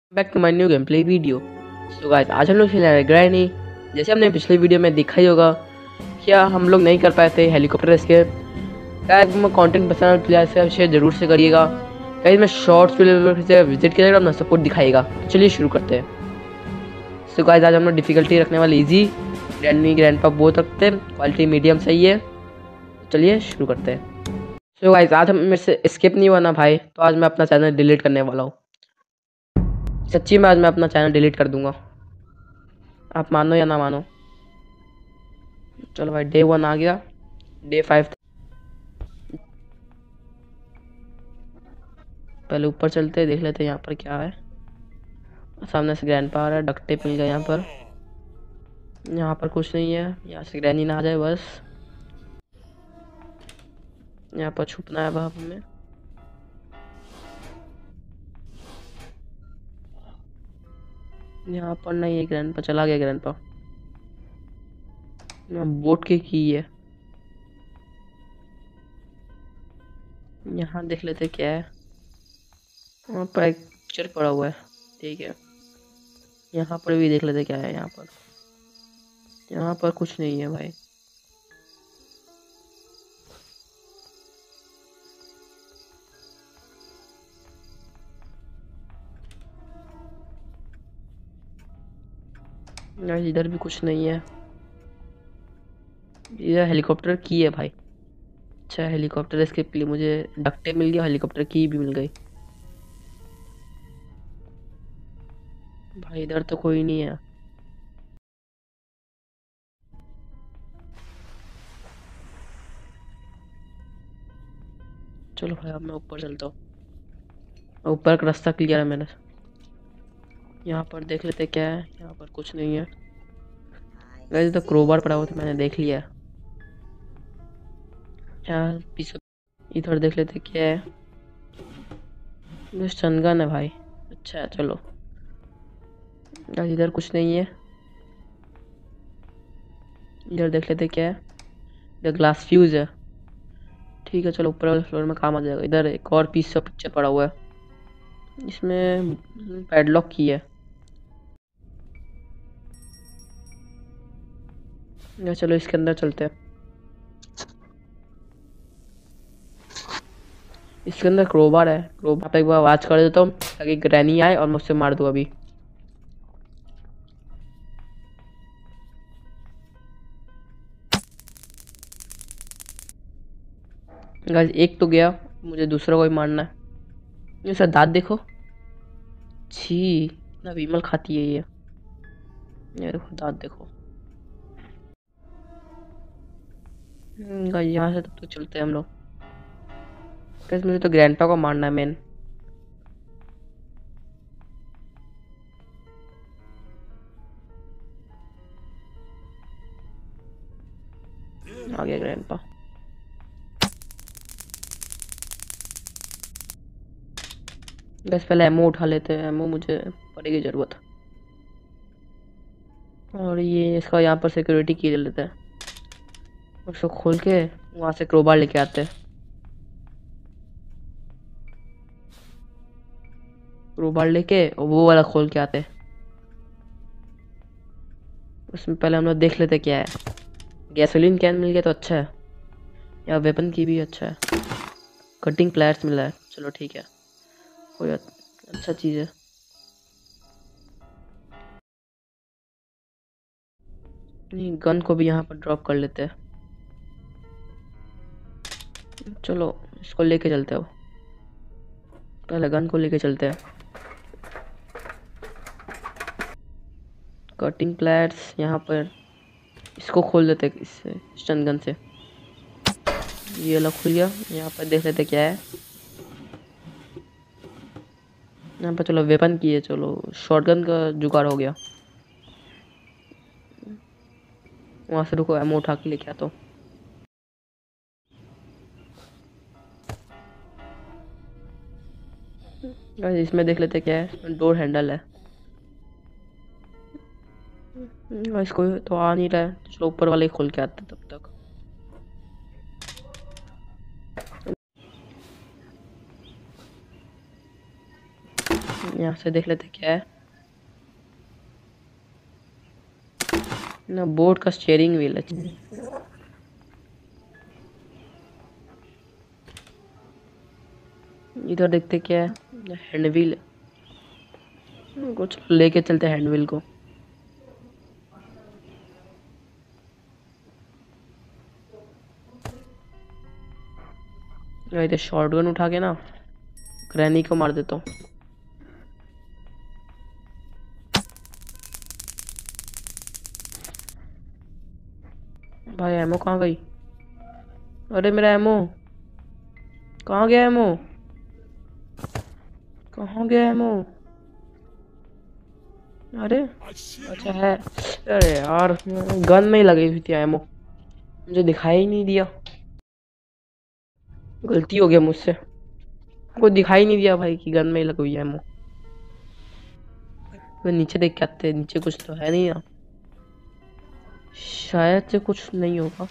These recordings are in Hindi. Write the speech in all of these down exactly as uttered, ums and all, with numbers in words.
Back to my new game play video. So guys, आज हम लोग खेल रहे हैं ग्रैनी। जैसे हमने पिछले वीडियो में देखा ही होगा, क्या हम लोग नहीं कर पाए थे हेलीकॉप्टर एस्केप। गाइस, मैं कंटेंट पसंद प्लेयर से शेयर जरूर से करिएगा। गाइस, मैं शॉर्ट्स वीडियो से विजिट करिएगा, अपना सपोर्ट दिखाइएगा। चलिए शुरू करते हैं। सो गाइस, आज हम लोग डिफिकल्टी रखने वाले इजी, ग्रैनी ग्रैंडपा बोथ रखते हैं, क्वालिटी मीडियम सही है। चलिए शुरू करते हैं। सो गाइस, आज हम मेरे से एस्केप नहीं हुआ ना भाई, तो आज मैं अपना चैनल डिलीट करने वाला हूँ। सच्ची में आज मैं अपना चैनल डिलीट कर दूंगा, आप मानो या ना मानो। चलो भाई, डे वन आ गया, डे फाइव। पहले ऊपर चलते देख लेते हैं यहाँ पर क्या है। सामने से ग्रैंडपा आ रहा है, डक्ट टेप मिल गया यहाँ पर। यहाँ पर कुछ नहीं है, यहाँ से ग्रैनी ना आ जाए बस। यहाँ पर छुपना है अब हमें। यहाँ पर नहीं है, ग्रैंडपा चला गया। ग्रैंडपा बोट की की है। यहाँ देख लेते क्या है। वहाँ पर एक पिक्चर पड़ा हुआ है, ठीक है। यहाँ पर भी देख लेते क्या है। यहाँ पर यहाँ पर कुछ नहीं है भाई। यार इधर भी कुछ नहीं है। इधर हेलीकॉप्टर की है भाई। अच्छा, हेलीकॉप्टर एस्केप के लिए मुझे डक्टे मिल गया, हेलीकॉप्टर की भी मिल गई। भाई इधर तो कोई नहीं है। चलो भाई, अब मैं ऊपर चलता हूँ। ऊपर का रास्ता क्लियर है मैंने। यहाँ पर देख लेते क्या है। यहाँ पर कुछ नहीं है। वैसे तो क्रोबार पड़ा हुआ था, मैंने देख लिया। यहाँ पीछे इधर देख लेते क्या है। स्टनगन है भाई। अच्छा चलो, इधर कुछ नहीं है। इधर देख लेते क्या है। इधर ग्लास फ्यूज है, ठीक है। चलो ऊपर वाले फ्लोर में काम आ जाएगा। इधर एक और पीस का पिक्चर पड़ा हुआ है, इसमें पैडलॉक की है। या चलो इसके अंदर चलते हैं। इसके अंदर क्रोबार है। क्रोबार पे एक बार आवाज कर देता हूँ ताकि ग्रैनी आए और मुझसे मार दो अभी। गाइस, एक तो गया, मुझे दूसरा कोई मारना है। ये सर दांत देखो, छी ना विमल खाती है ये। ये देखो दांत देखो। गाइस, यहाँ से तब तो चलते हैं हम लोग। गाइस, मुझे तो ग्रैंडपा को मारना है मेन। आ गया ग्रैंडपा। गाइस, पहले एमओ उठा लेते हैं, एमओ मुझे पड़ेगी जरूरत। और ये इसका यहाँ पर सिक्योरिटी की ले लेते हैं, उसको खोल के वहां से क्रोबार लेके आते हैं। क्रोबार लेके और वो वाला खोल के आते हैं। उसमें पहले हम लोग देख लेते क्या है। गैसोलीन कैन मिल गया तो अच्छा है, या वेपन की भी अच्छा है। कटिंग प्लेयर्स मिला है, चलो ठीक है, कोई अच्छा चीज़ है। नहीं, गन को भी यहाँ पर ड्रॉप कर लेते हैं। चलो इसको लेके चलते हैं। पहले गन को लेके चलते हैं। कटिंग प्लेयर्स यहाँ पर, इसको खोल देते हैं इससे, स्टन गन से। ये अलग खुल गया। यहाँ पर देख लेते क्या है। यहाँ पर चलो वेपन की है, चलो शॉटगन का जुगाड़ हो गया। वहाँ से रुको, एमो उठा के लेके आता हूँ। इसमें देख लेते क्या है। डोर हैंडल है, इसको तो आ नहीं रहा है, तो चलो ऊपर वाले खोल के आते तब तक। यहाँ से देख लेते क्या है ना। बोट का स्टीयरिंग व्हील है। इधर देखते क्या है, हैंड व्हील। कुछ लेके चलते हैंड व्हील को। इधर शॉटगन उठा के ना ग्रैनी को मार देता हूँ। भाई एमो कहाँ गई? अरे मेरा एमो कहाँ गया? एमो कहाँ गया? एमो अरे अच्छा है। अरे यार गन में ही लगी हुई थी एमो, मुझे दिखाई ही नहीं दिया। गलती हो गया मुझसे, कोई दिखाई नहीं दिया भाई कि गन में ही लगी हुई है एमो। तो नीचे देख के आते हैं, नीचे कुछ तो है नहीं ना, शायद से कुछ नहीं होगा।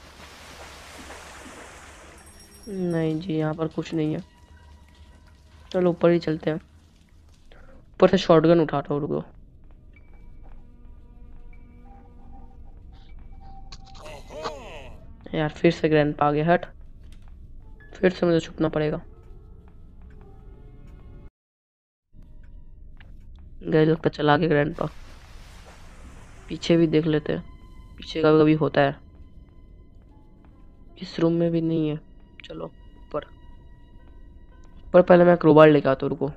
नहीं जी यहाँ पर कुछ नहीं है। चलो ऊपर ही चलते हैं। ऊपर से शॉटगन उठाता हूँ, रुको। यार फिर से ग्रैंड आ गया, हट। फिर से मुझे छुपना पड़ेगा। गए लगता चला गया ग्रैंड पा। पीछे भी देख लेते हैं, पीछे कभी कभी होता है। इस रूम में भी नहीं है। चलो ऊपर। पर पहले मैं क्रोबार लेके आता हूँ, रुको।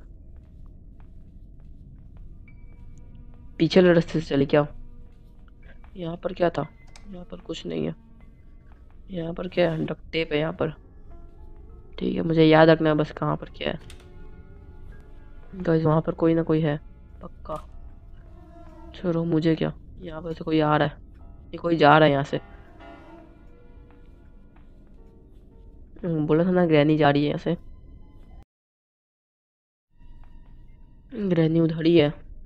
पीछे वाले रास्ते से चले क्या? यहाँ पर क्या था? यहाँ पर कुछ नहीं है। यहाँ पर क्या है? डक्ट टेप है यहाँ पर। ठीक है, मुझे याद रखना है बस कहाँ पर क्या है। गाइस वहाँ पर कोई ना कोई है पक्का। छोड़ो मुझे क्या, यहाँ पर से कोई आ रहा है, ये कोई जा रहा है यहाँ से। हम्म, बोला था ना ग्रैनी जा रही है यहाँ से। ग्रैनी उधर ही है।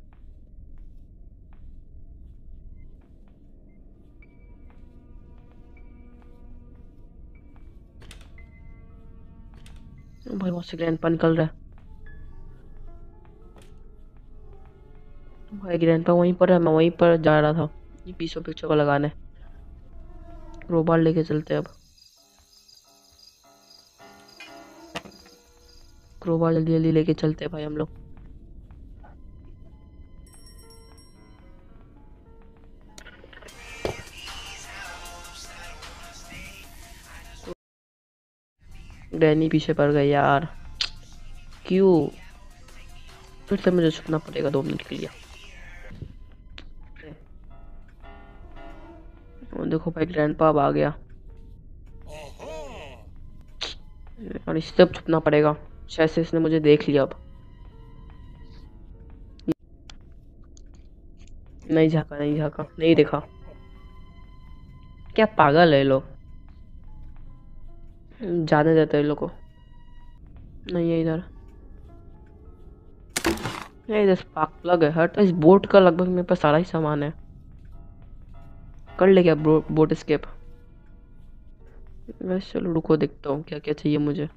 भाई वहाँ से ग्रैंडपा निकल रहा है। भाई ग्रैंडपा वहीं पर है, मैं वहीं पर जा रहा था ये पीछे पिक्चर को लगाने। क्रोबार लेके चलते हैं अब। क्रोबार जल्दी जल्दी लेके चलते हैं भाई हम लोग। ग्रैनी पीछे पड़ गई यार, क्यों? फिर से मुझे छुपना पड़ेगा दो मिनट के लिए। और देखो भाई ग्रैंडपा अब आ गया और इससे अब छुपना पड़ेगा। शायद से इसने मुझे देख लिया अब। नहीं झाका, नहीं झाका, नहीं देखा। क्या पागल है ये लोग, जाने देते हैं लोग को। नहीं है इधर, नहीं इधर स्पार्क प्लग है। हट। इस बोट का लगभग मेरे पास सारा ही सामान है। कर ले क्या बो, बोट स्केप? बस चलो रुको, देखता हूँ क्या क्या चाहिए मुझे।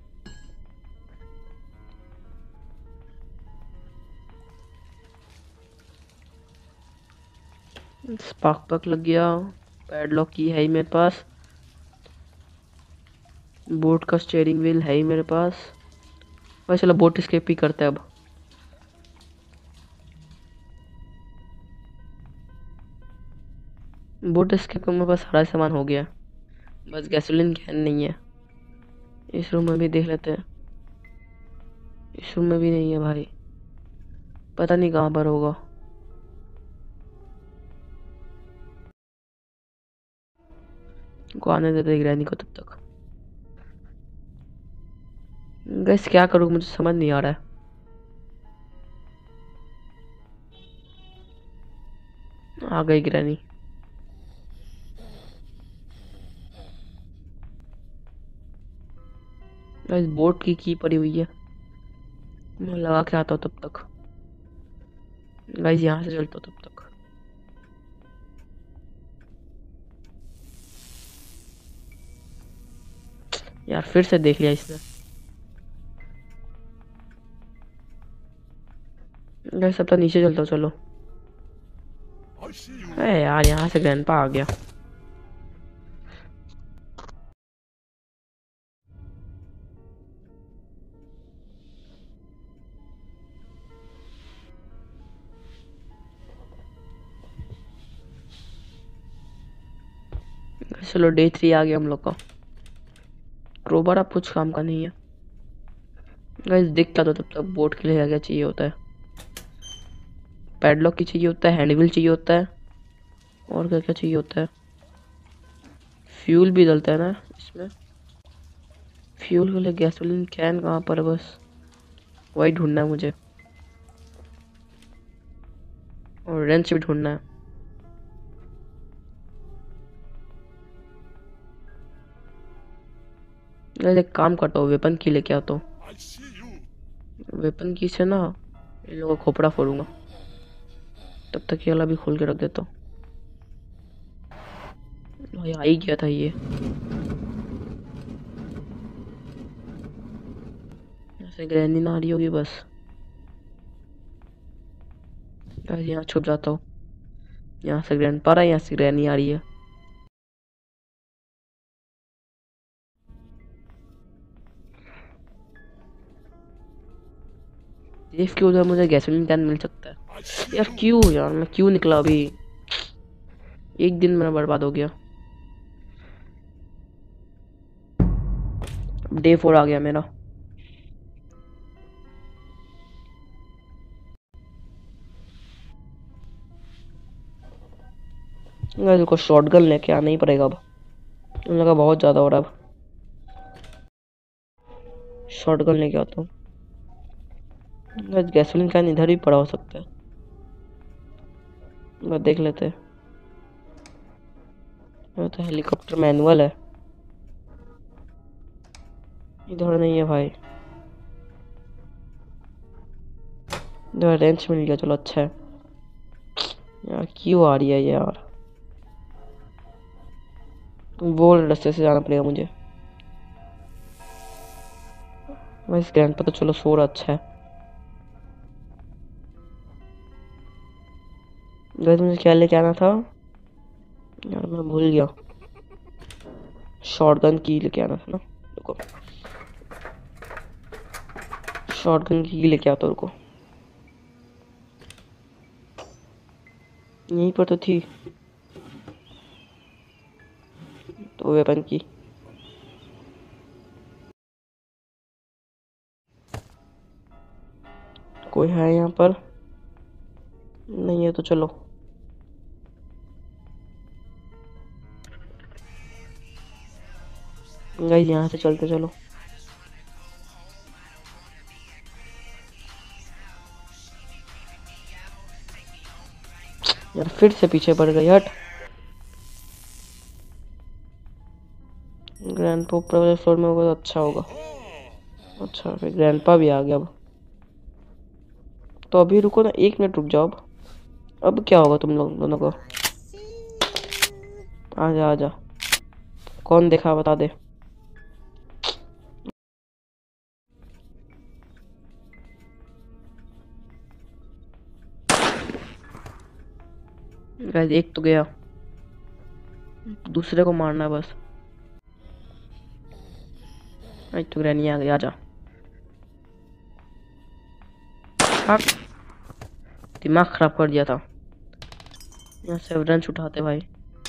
स्पार्क प्लग लग गया, पैडलॉक की है ही मेरे पास, बोट का स्टीयरिंग व्हील है ही मेरे पास। बस चलो बोट स्केप ही करते हैं अब। बोट स्केप का मेरे पास सारा सामान हो गया, बस गैसोलीन कैन नहीं है। इस रूम में भी देख लेते हैं। इस रूम में भी नहीं है भाई, पता नहीं कहाँ पर होगा। को आने देते ग्रैनी को तब तक। गैस क्या करूँ मुझे समझ नहीं आ रहा है। आ गई ग्रैनी। गैस बोट की की पड़ी हुई है, मैं लगा के आता हूँ तब तक। गैस यहाँ से चलता हूँ तब तक। यार फिर से देख लिया इसने। गाइस सब तो नीचे चलता हूँ, चलो। अरे यार यहाँ से ग्रैंडपा आ गया। चलो डे थ्री आ गया हम लोग का। क्रोबार अब कुछ काम का नहीं है गाइस। दिखता तो तब तक बोट के लिए क्या क्या चाहिए होता है। पैडलॉक की चाहिए होता है, हैंडविल चाहिए होता है, और क्या क्या चाहिए होता है। फ्यूल भी डलता है ना इसमें। फ्यूल के लिए गैसोलीन कैन कहाँ पर है, बस वही ढूंढना है मुझे। और रेंच भी ढूंढना है। गाइस एक काम करता हूँ, वेपन की लेके आता हूँ। वेपन की से ना इन लोगों का खोपड़ा फोड़ूंगा। तब तक ये वाला भी खोल के रख देता हूँ। भाई आ ही गया था ये। ऐसे ग्रैनी ना आ रही होगी बस। गाइस यहाँ छुप जाता हूँ। यहाँ से ग्रैंड पा रहा है, यहाँ से ग्रैनी आ रही है। सेफ के उधर मुझे गैसोलीन कैन मिल सकता है यार। क्यों यार मैं क्यों निकला अभी। एक दिन मेरा बर्बाद हो गया। डे फोर आ गया मेरा। गाइस को शॉटगन लेके आना ही पड़ेगा अब। उन लोगों का बहुत ज्यादा हो रहा है अब। शॉटगन लेके आता हूँ। गाइस गैसोलीन कैन इधर ही पड़ा हो सकता है, बस देख लेते हैं। ये तो हेलीकॉप्टर मैनुअल है। इधर नहीं है भाई। इधर रेंच मिल गया, चलो अच्छा है। यार क्यों आ रही है यार। वो रास्ते से जाना पड़ेगा मुझे। मैं इस ग्रैंड पर तो चलो सो रहा, अच्छा है। गाइस मुझे क्या लेके आना था यार, मैं भूल गया। शॉटगन की लेके आना था ना, रुको। शॉटगन की लेके आता हूँ, रुको। यहीं पर तो थी तो वेपन की। कोई है यहाँ पर? नहीं है तो चलो। गाइस यहाँ से चलते चलो। यार फिर से पीछे पड़ गई, हट। ग्रैंडपा ऊपर वाले फ्लोर में होगा तो अच्छा होगा। अच्छा फिर ग्रैंडपा भी आ गया अब। तो अभी रुको ना, एक मिनट रुक जाओ अब। अब क्या होगा तुम लोग दोनों को? आजा आजा। कौन देखा बता दे। गाइस एक तो गया, दूसरे को मारना है बस। एक तो ग्रैनी आ गई, आजा। हाँ, दिमाग खराब कर दिया था। यहाँ से रंच उठाते भाई।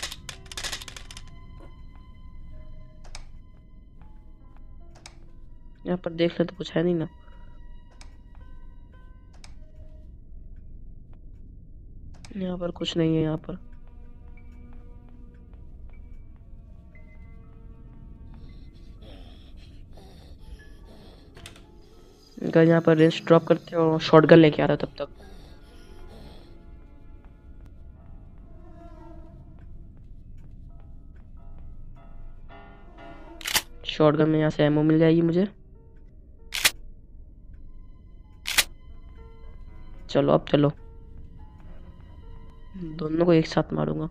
यहाँ पर देख ले तो कुछ है नहीं ना। यहाँ पर कुछ नहीं है यहाँ पर। गाइस यहाँ पर रेंज ड्रॉप करते हैं और शॉटगन लेके आ रहा तब तक। शॉटगन में यहाँ से एमओ मिल जाएगी मुझे। चलो अब चलो, दोनों को एक साथ मारूंगा।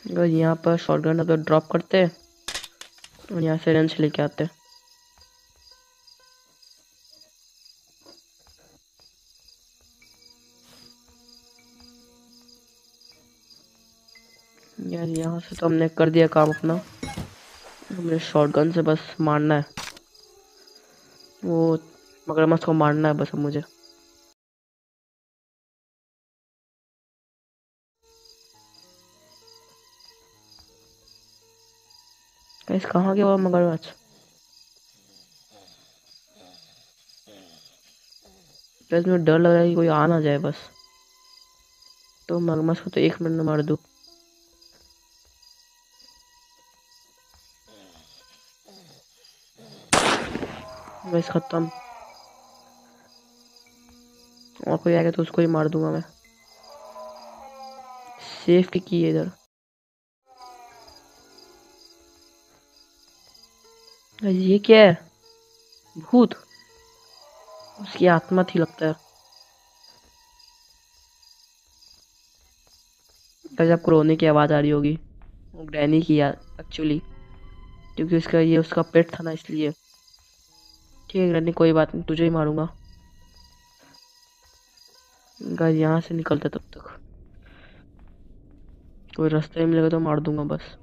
अगर यहाँ पर शॉटगन अगर ड्रॉप करते और यहाँ से रेंज लेके आते। यार यहाँ से तो हमने कर दिया काम अपना। हमने शॉटगन से बस मारना है, वो मगरमच्छ को मारना है बस अब मुझे। गाइस कहाँ गया वो मगरमच्छ? गाइस मुझे डर लग रहा है कि कोई आ ना जाए बस, तो मगरमच्छ को तो एक मिनट में मार दूँ। गाइस खत्म, और कोई आएगा तो उसको ही मार दूंगा मैं। सेफ की की है इधर। गाइस ये क्या है? भूत? उसकी आत्मा थी लगता है। गाइस आपको रोने की आवाज आ रही होगी, वो ग्रैनी की यार एक्चुअली, क्योंकि उसका ये उसका पेट था ना इसलिए। ठीक है ग्रैनी कोई बात नहीं, तुझे ही मारूंगा। गाइस यहाँ से निकलते तब तक, कोई रास्ते में मिलेगा तो मार दूंगा बस।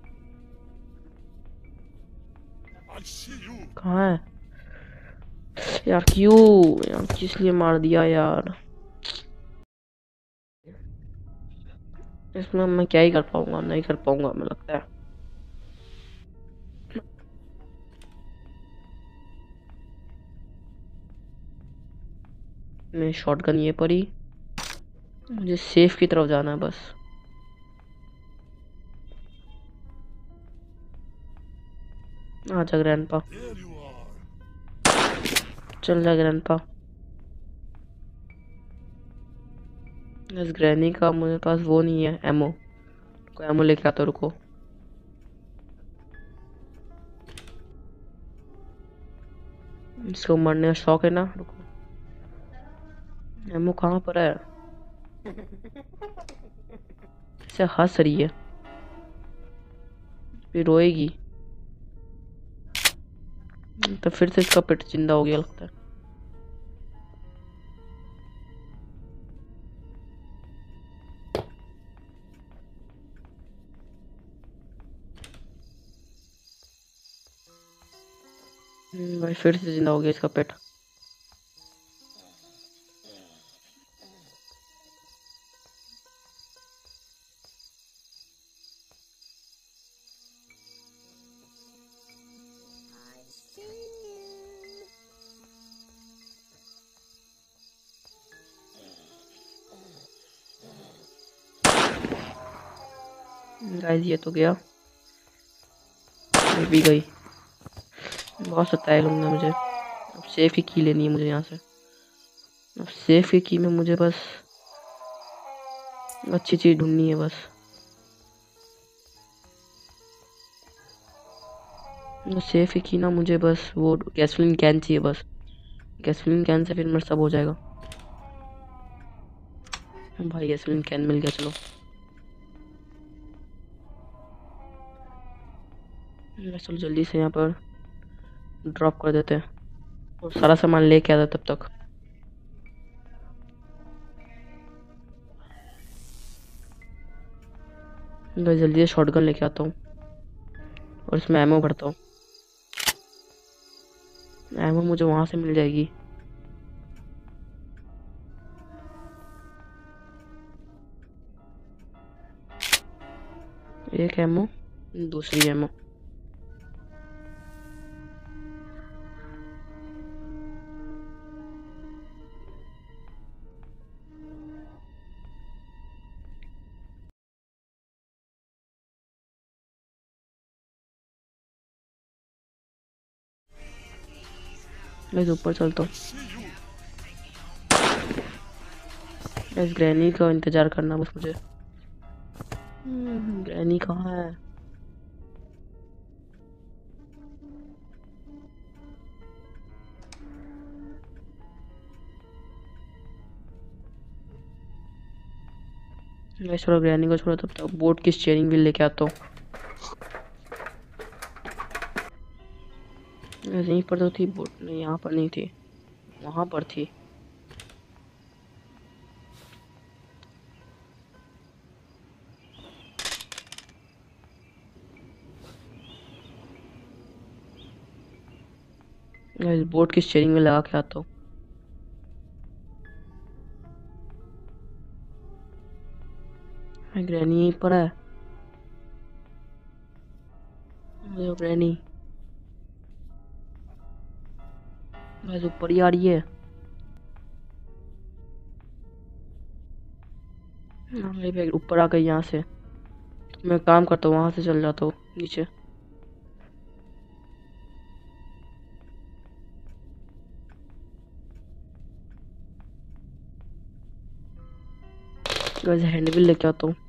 कहाँ है यार? क्यों यार, किस लिए मार दिया यार? इसमें मैं क्या ही कर पाऊंगा, नहीं कर पाऊंगा मुझे लगता है। मैं शॉटगन ये पर ही, मुझे सेफ की तरफ जाना है बस। आजा ग्रैंडपा, चल जा ग्रैंडपा। इस ग्रैनी का मुझे पास वो नहीं है एमो, कोई एमो लेके आता रुको। इसको मरने का शौक है ना, रुको। एमो कहाँ पर है? इसे हंस रही है, फिर रोएगी तो फिर से इसका पेट जिंदा हो गया लगता है। हम्म, भाई फिर से जिंदा हो गया इसका पेट। गाइस ये तो गया, ये भी गई। बहुत सताए लोग ने मुझे। अब सेफ ही की लेनी है मुझे यहाँ से। अब सेफ की की में मुझे बस अच्छी चीज ढूंढनी है बस। सेफ की ना मुझे बस वो गैसोलीन कैन चाहिए बस। गैसोलीन कैन से फिर मेरा सब हो जाएगा। भाई गैसोलीन कैन मिल गया, चलो चलो जल्दी से यहाँ पर ड्रॉप कर देते हैं और सारा सामान लेके आता तब तक। मैं जल्दी से शॉटगन लेके आता हूँ और इसमें एमो भरता हूँ। एमो मुझे वहां से मिल जाएगी। एक एमो, दूसरी एमो। मैं ऊपर चलता हूँ। इस ग्रैनी का इंतजार करना बस मुझे। हम्म, ग्रैनी कहाँ है? मैं छोड़ो ग्रैनी को छोड़ो, तब तक बोट की स्टीयरिंग व्हील लेके आता हूँ। यहीं पर तो थी बोट, नहीं यहाँ पर नहीं थी, वहाँ पर थी। इस बोट की स्टीयरिंग में लगा के आता हूँ। ग्रैनी यहीं पर है। ग्रैनी बस ऊपर ही आ रही है। ऊपर आ गई यहाँ से, तो मैं काम करता हूँ, वहाँ से चल जाता हूँ नीचे। वैसे हैंडबिल लेके आता हूँ।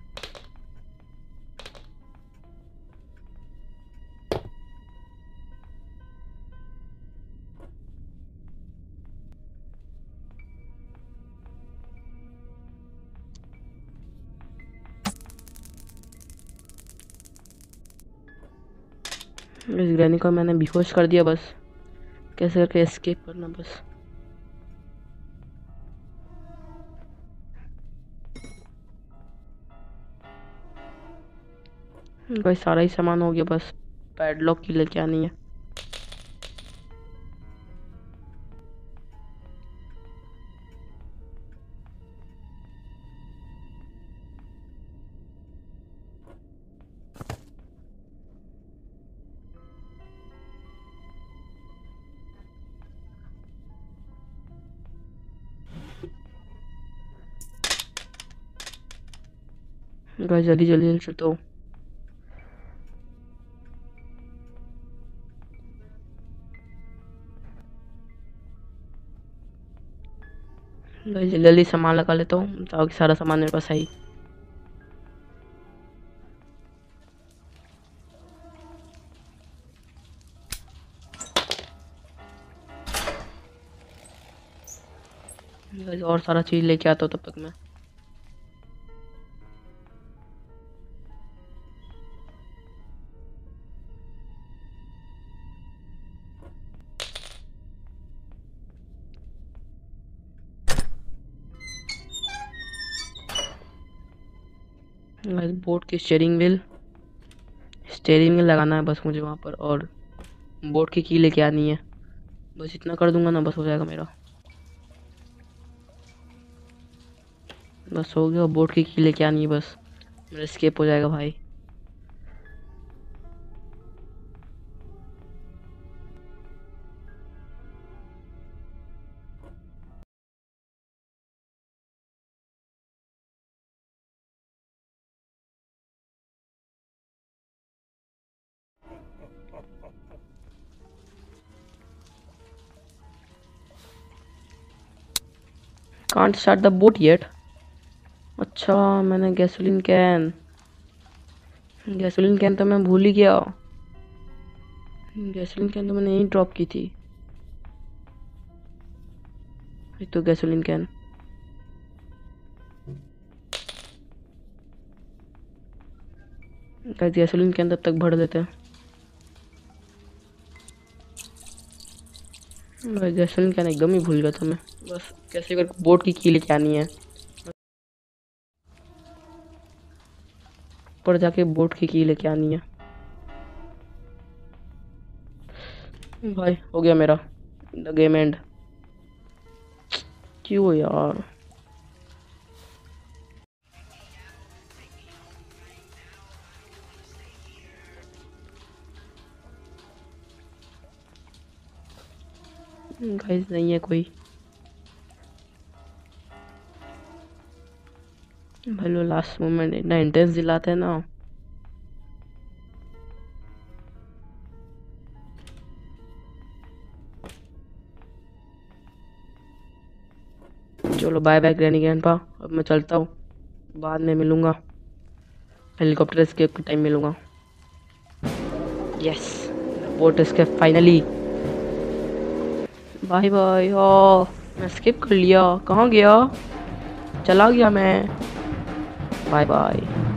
इस ग्रैनी को मैंने बेहोश कर दिया, बस कैसे करके एस्केप करना बस। भाई सारा ही सामान हो गया, बस पैडलॉक की लेके आनी है। गाइस जल्दी जल्दी जल्दी चलता हूँ। गाइस जल्दी जल्दी सामान लगा लेता हूँ ताकि सारा सामान मेरे पास है। गाइस और सारा चीज लेके आता हूँ तब तक मैं। गाइस बोट की स्टीयरिंग व्हील स्टीयरिंग व्हील लगाना है बस मुझे वहाँ पर, और बोट की की लेके आनी है। बस इतना कर दूंगा ना, बस हो जाएगा मेरा। बस हो गया, बोट की की लेके आनी है बस, मेरा एस्केप हो जाएगा भाई। Can't start the boat yet. अच्छा मैंने गैसोलीन कैन गैसोलीन कैन तो मैं भूल ही गया। गैसोलीन कैन तो मैंने यहीं ड्रॉप की थी। ये तो गैसोलीन कैन। गैसोलीन कैन तब तक भर देते हैं। गैसोलीन कैन एकदम ही भूल गया था मैं। बस कैसे करके बोट की की लेके आनी है, ऊपर जाके बोट की की लेके आनी है। भाई हो गया मेरा द गेम एंड। क्यों यार। गाइस नहीं है कोई। भाई लो लास्ट मोमेंट इतना इंटेंस दिलाते हैं ना। चलो बाय बाय ग्रैनी ग्रैंडपा, अब मैं चलता हूँ, बाद में मिलूंगा, हेलीकॉप्टर एस्केप के टाइम मिलूंगा। Yes boat escape finally. Bye bye. ओ मैं स्किप कर लिया, कहाँ गया, चला गया मैं। Bye bye.